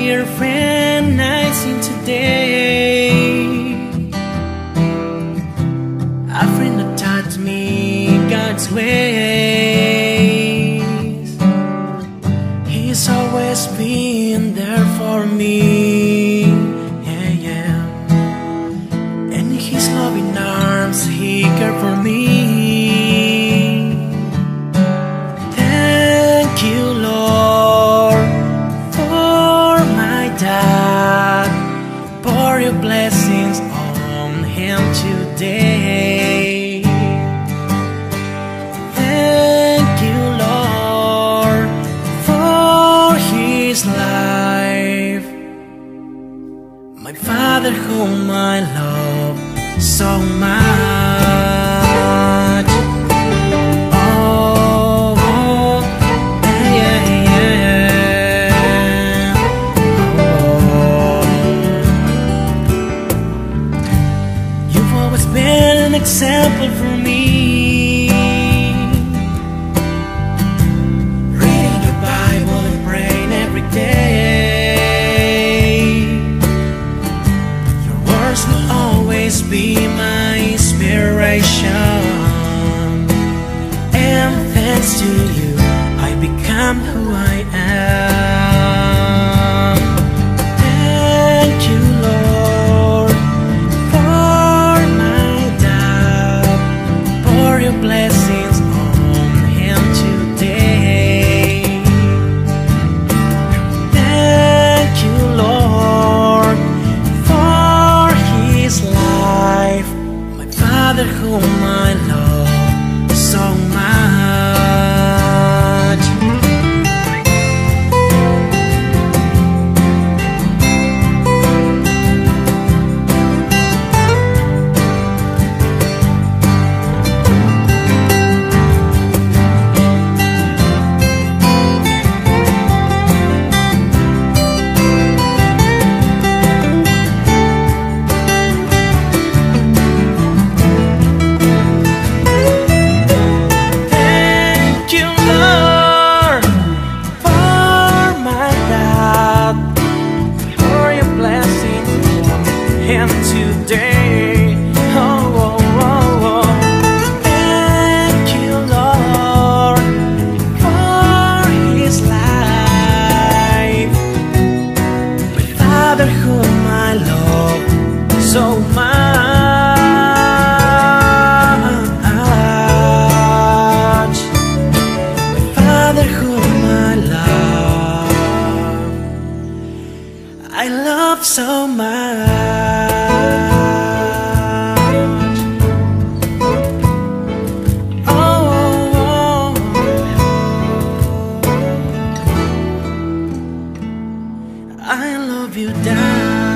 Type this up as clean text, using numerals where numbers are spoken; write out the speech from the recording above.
dear friend I sing today, a friend that taught me God's ways. He's always been there for me, yeah, yeah. In His loving arms He cared for me. Thank you, Lord, for my dad. Pour your blessings on him today. Thank you, Lord, for his life. My father whom I love so much. Oh, yeah, yeah. Oh. You've always been an example for me, reading the Bible and praying every day. Your words will always be my inspiration, and thanks to you I become who I am. Thank you, Lord, for my dad. Pour your blessings on him today. Thank you, Lord, for his life. My father whom I love so much. Today, oh, oh, oh, oh. Thank you, Lord, for his life. My father whom I love so much. My father whom I love so much. I love you, Dad.